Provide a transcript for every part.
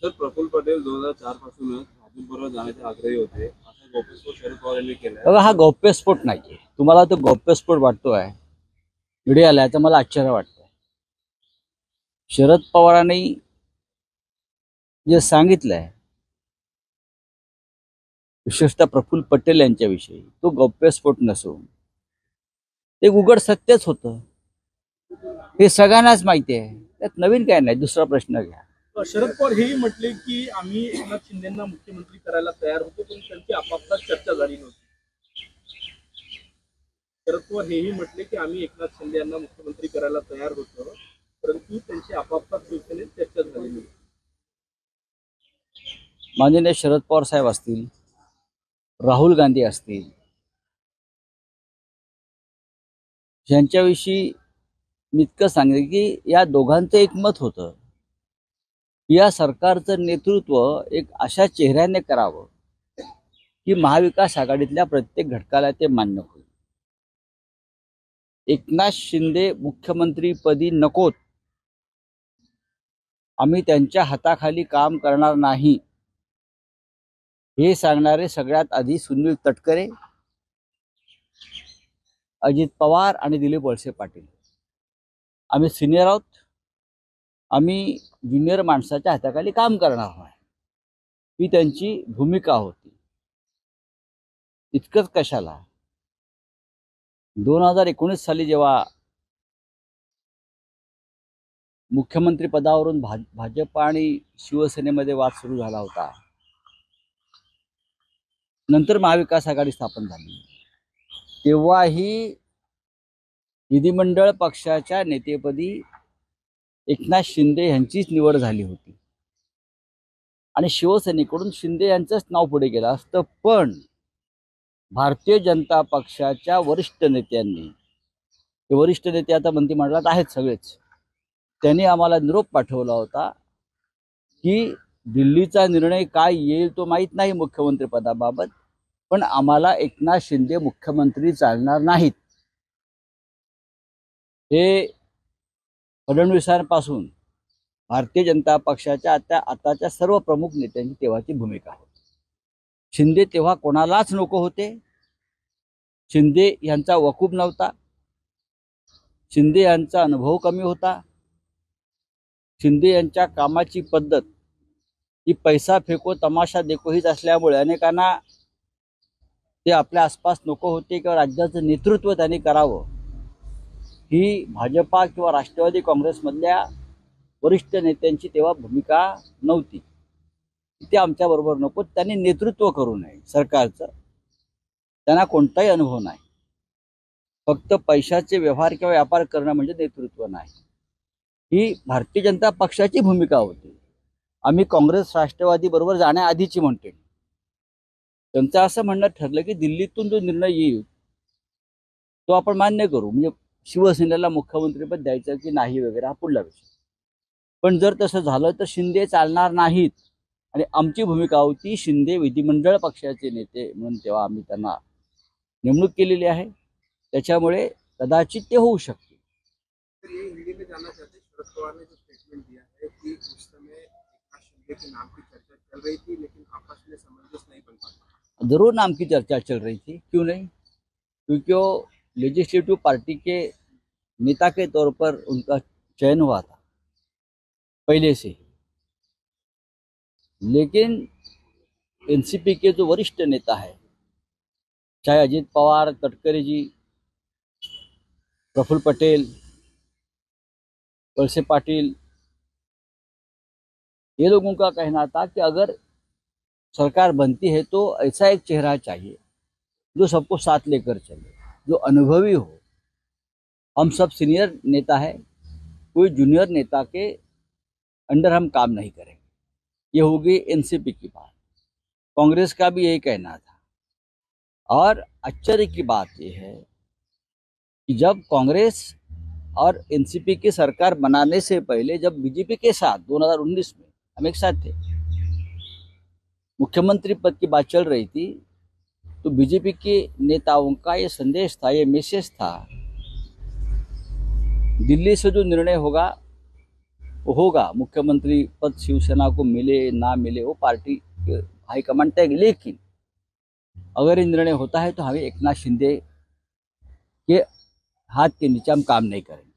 Sir, Praful Patel 2004 पासूनच भाजपबरोबर जाण्याचे आग्रही होते, असा गौप्यस्फोट शरद पवार यांनी केलाय. बघा, हा गौप्यस्फोट नाहीये. तुम्हाला तो गौप्यस्फोट वाटतोय मीडियाला, तर मला आश्चर्य वाटतंय. शरद पवारांनी जे सांगितलंय विशेषतः प्रफुल्ल पटेल यांच्याविषयी, तो गौप्यस्फोट नसून ते उघड सत्यच होतं. हे सगळ्यांनाच माहिती आहे. त्यात नवीन काय नाही. दुसरा प्रश्न घ्या. शरद पवार हेही म्हटले की आम्ही एकनाथ शिंदेंना मुख्यमंत्री करायला तयार होतो, पण त्यांची आपापसात चर्चा झाली नव्हती. शरद पवार हेही म्हटले की आम्ही एकनाथ शिंदे यांना मुख्यमंत्री करायला तयार होतो, परंतु त्यांची आपापसात शिवसेनेत चर्चा झाली नव्हती. माननीय शरद पवार साहेब असतील, राहुल गांधी असतील, यांच्याविषयी मी इतकं सांगितलं की या दोघांचं एक मत होतं. या सरकारचं नेतृत्व एक अशा चेहऱ्याने करावं की महाविकास आघाडीतल्या प्रत्येक घटकाला ते मान्य होईल. एकनाथ शिंदे मुख्यमंत्रीपदी नकोत, आम्ही त्यांच्या हाताखाली काम करणार नाही, हे सांगणारे सगळ्यात आधी सुनील तटकरे, अजित पवार आणि दिलीप वळसे पाटील. आम्ही सिनियर आहोत, आम्ही ज्युनियर माणसाच्या हाताखाली काम करणार नाही, ही त्यांची भूमिका होती. इतकंच कशाला, 2019 साली जेव्हा मुख्यमंत्री पदावरून भाजप आणि शिवसेनेमध्ये वाद सुरू झाला होता, नंतर महाविकास आघाडी स्थापन झाली, तेव्हाही विधिमंडळ पक्षाच्या नेतेपदी एकनाथ शिंदे यांचीच निवड झाली होती आणि शिवसेनेकडून शिंदे यांचंच नाव पुढे गेलं असतं. पण भारतीय जनता पक्षाच्या वरिष्ठ नेत्यांनी, ते वरिष्ठ नेते आता मंत्रिमंडळात आहेत सगळेच, त्यांनी आम्हाला निरोप पाठवला होता की दिल्लीचा निर्णय काय येईल तो माहीत नाही मुख्यमंत्री पदाबाबत, पण आम्हाला एकनाथ शिंदे मुख्यमंत्री चालणार नाहीत. हे फडणवीसांपासून भारतीय जनता पक्षाच्या आताच्या सर्व प्रमुख नेत्यांची तेव्हाची भूमिका होती. शिंदे तेव्हा कोणालाच नको होते. शिंदे यांचा वकूफ नव्हता, शिंदे यांचा अनुभव कमी होता, शिंदे यांच्या कामाची पद्धत ही पैसा फेको तमाशा देखो हीच असल्यामुळे अनेकांना ते आपल्या आसपास नको होते किंवा राज्याचं नेतृत्व त्यांनी करावं ही भाजपा किंवा राष्ट्रवादी काँग्रेसमधल्या वरिष्ठ नेत्यांची तेव्हा भूमिका नव्हती. ते आमच्याबरोबर नको, त्यांनी नेतृत्व करू नये सरकारचं, त्यांना कोणताही अनुभव नाही. फक्त पैशाचे व्यवहार किंवा व्यापार करणं म्हणजे नेतृत्व नाही, ही भारतीय जनता पक्षाची भूमिका होती. आम्ही काँग्रेस राष्ट्रवादी बरोबर जाण्याआधीची म्हणते. त्यांचं असं म्हणणं ठरलं की दिल्लीतून जो निर्णय येईल तो आपण मान्य करू, म्हणजे शिवसेनेला मुख्यमंत्रीपद द्यायचं की नाही वगैरे हा पुढला विषय. पण जर तसं झालं तर शिंदे चालणार नाहीत आणि आमची भूमिका होती शिंदे विधिमंडळ पक्षाचे नेते म्हणून तेव्हा आम्ही त्यांना नेमणूक केलेली आहे. त्याच्यामुळे कदाचित ते होऊ शकते. ये हिंदी में जानना चाहते हैं, शरद पवार ने जो स्टेटमेंट दिया है कि उस समय एकनाथ शिंदे के नाम की चर्चा चल रही थी, लेकिन आपस में सामंजस्य नहीं बन पाता. जरूर नाम की चर्चा चल रही थी, क्यों नहीं, क्योंकि वो लेजिस्लेटिव पार्टी के नेता के तौर पर उनका चयन हुआ था पहले से. लेकिन एनसीपी के जो वरिष्ठ नेता है, चाहे अजित पवार, तटकरे जी, प्रफुल्ल पटेल, वलसे पाटिल, ये लोगों का कहना था कि अगर सरकार बनती है तो ऐसा एक चेहरा चाहिए जो सबको साथ लेकर चले, जो अनुभवी हो. हम सब सीनियर नेता है, कोई जूनियर नेता के अंडर हम काम नहीं करेंगे. ये होगी एनसीपी की बात. कांग्रेस का भी यही कहना था. और आश्चर्य की बात यह है कि जब कांग्रेस और एनसीपी की सरकार बनाने से पहले जब बीजेपी के साथ 2019 में हम एक साथ थे, मुख्यमंत्री पद की बात चल रही थी, तो बीजेपी के नेताओं का ये संदेश था, ये मैसेज था, दिल्ली से जो निर्णय होगा वो होगा, मुख्यमंत्री पद शिवसेना को मिले ना मिले वो पार्टी के हाईकमांड तय, लेकिन अगर ये निर्णय होता है तो हमें एकनाथ शिंदे के हाथ के नीचे हम काम नहीं करेंगे।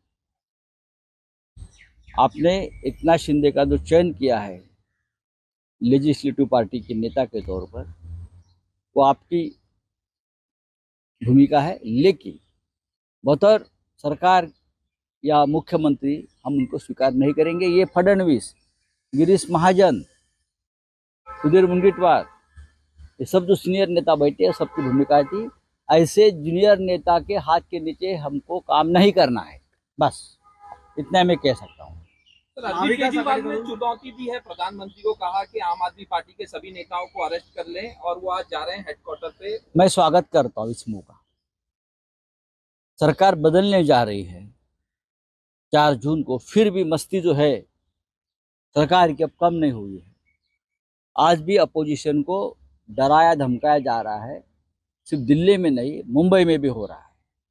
आपने एकनाथ शिंदे का जो चयन किया है लेजिस्लेटिव पार्टी के नेता के तौर पर, वो आपकी भूमिका है, लेकिन बतौर सरकार या मुख्यमंत्री हम उनको स्वीकार नहीं करेंगे। ये फडणवीस, गिरीश महाजन, सुधीर मुनगंटीवार, ये सब जो सीनियर नेता बैठे हैं, सबकी भूमिका थी ऐसे जूनियर नेता के हाथ के नीचे हमको काम नहीं करना है। बस इतना मैं कह सकता हूँ। अरविंद केजरीवाल ने चुनौती दी है, प्रधानमंत्री को कहा कि आम आदमी पार्टी के सभी नेताओं को अरेस्ट कर लें और वो आज जा रहे हैं हेडक्वार्टर पे। मैं स्वागत करता हूँ इस मूव का। सरकार बदलने जा रही है 4 जून को, फिर भी मस्ती जो है सरकार की अब कम नहीं हुई है। आज भी अपोजिशन को डराया धमकाया जा रहा है, सिर्फ दिल्ली में नहीं मुंबई में भी हो रहा है।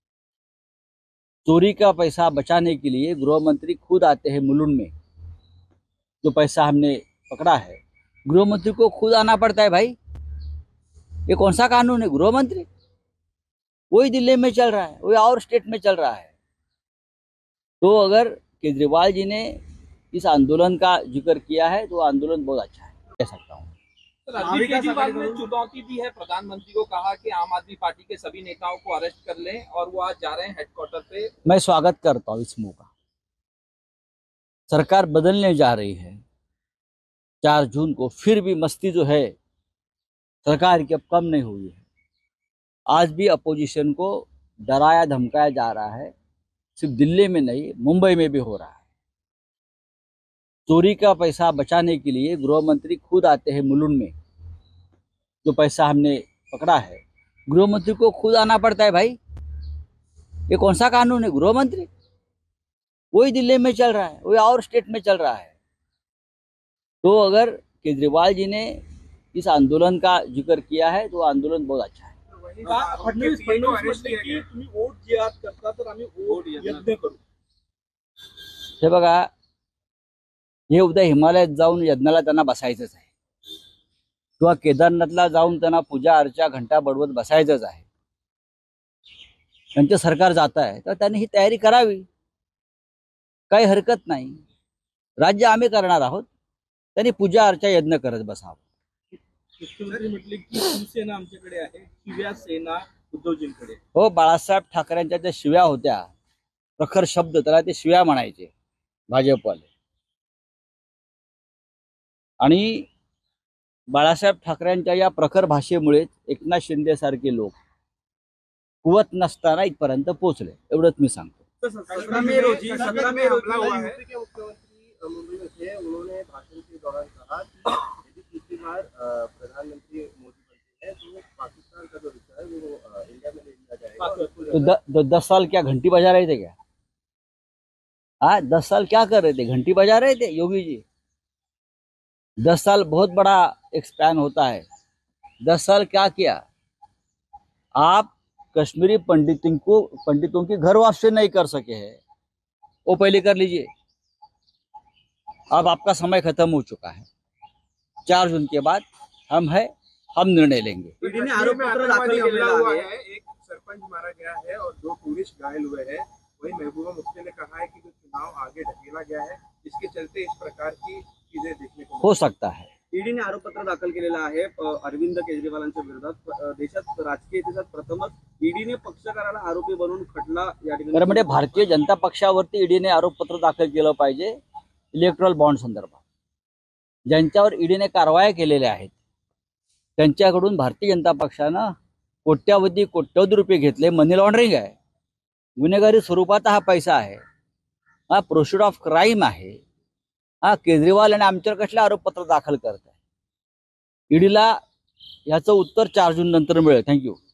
चोरी का पैसा बचाने के लिए गृह मंत्री खुद आते हैं मुलुंड में। जो पैसा हमने पकड़ा है गृह मंत्री को खुद आना पड़ता है भाई। ये कौन सा कानून है? गृह मंत्री वही दिल्ली में चल रहा है, वही और स्टेट में चल रहा है। तो अगर केजरीवाल जी ने इस आंदोलन का जिक्र किया है तो आंदोलन बहुत अच्छा है, कह सकता हूँ। अरविंद केजरीवाल ने चुनौती दी है, प्रधानमंत्री को कहा कि आम आदमी पार्टी के सभी नेताओं को अरेस्ट कर लें और वो आज जा रहे हैं हेडक्वार्टर पे। मैं स्वागत करता हूँ इस मूव का। सरकार बदलने जा रही है 4 जून को, फिर भी मस्ती जो है सरकार की अब कम नहीं हुई है। आज भी अपोजिशन को डराया धमकाया जा रहा है, सिर्फ दिल्ली में नहीं मुंबई में भी हो रहा है। चोरी का पैसा बचाने के लिए गृह मंत्री खुद आते हैं मुलुंड में। जो पैसा हमने पकड़ा है गृह मंत्री को खुद आना पड़ता है भाई। ये कौन सा कानून है? गृह मंत्री वही दिल्ली में चल रहा है, वही और स्टेट में चल रहा है। तो अगर केजरीवाल जी ने इस आंदोलन का जिक्र किया है तो आंदोलन बहुत अच्छा है। फडणवीस म्हटले की तुम्ही वोट जे आहात करता तर आम्ही वोट यज्ञ करू। हे बघा, हे उद्या हिमालयात जाऊन यज्ञाला त्यांना बसायचंच आहे, किंवा केदारनाथला जाऊन त्यांना पूजा अर्चा घंटा बडवत बसायचंच आहे। त्यांचं सरकार जात आहे तर त्यांनी ही तयारी करावी, काही हरकत नाही। राज्य आम्ही करणार आहोत, त्यांनी पूजा अर्चा यज्ञ करत बसावं। मुख्यमंत्री म्हटले की शिवसेना आमच्याकडे आहे, शिव्या सेना उद्धवजींकडे। हो, बाळासाहेब ठाकरेंच्या ज्या शिव्या होत्या, प्रखर शब्द, त्याला ते शिव्या म्हणायचे भाजपवाले। आणि बाळासाहेब ठाकरेंच्या या प्रखर भाषेमुळे एकनाथ शिंदे सारखे लोक कुवत नसताना इथपर्यंत पोहोचले, एवढंच मी सांगतो। 17 मई रोजी यूपी के मुख्यमंत्री मुंबई में थे। उन्होंने भाषण के दौरान कहा कि यदि तीसरी बार प्रधानमंत्री मोदी बनते हैं तो पाकिस्तान का जो रिश्ता है वो इंडिया में ले लिया जाएगा। तो 10 साल क्या घंटी बजा रहे थे क्या? हाँ, 10 साल क्या कर रहे थे? घंटी बजा रहे थे योगी जी। 10 साल बहुत बड़ा एक स्पैन होता है। 10 साल क्या किया? आप कश्मीरी पंडितों की घर वापसी नहीं कर सके हैं, वो पहले कर लीजिए। अब आपका समय खत्म हो चुका है। 4 जून के बाद हम निर्णय लेंगे। ईडी ने आरोप पत्र दाखिल किया हुआ है, एक सरपंच मारा गया है और 2 पुलिस घायल हुए हैं। वही महबूबा मुफ्ती ने कहा है कि जो चुनाव आगे ढकेला गया है, इसके चलते इस प्रकार की चीजें देखने को हो सकता है। ईडीने आरोपपत्र दाखल केलेलं आहे अरविंद केजरीवालांच्या विरोधात। देशात राजकीय इतिहासात प्रथमच ईडीने पक्षकाराला आरोपी बनवून खटला या ठिकाणी। बरं, म्हणजे भारतीय जनता पक्षावरती ईडीने आरोपपत्र दाखल केलं पाहिजे इलेक्ट्रॉल बॉन्ड संदर्भात। ज्यांच्यावर ईडीने कारवाया केलेल्या आहेत त्यांच्याकडून भारतीय जनता पक्षानं कोट्यवधी रुपये घेतले। मनी लॉन्ड्रिंग आहे, गुन्हेगारी स्वरूपात हा पैसा आहे, हा प्रोसिड ऑफ क्राईम आहे। हा केजरीवाल आणि आमच्यावर कसले आरोपपत्र दाखल करत आहे? ईडीला याचं उत्तर 4 जून नंतर मिळेल। थँक्यू।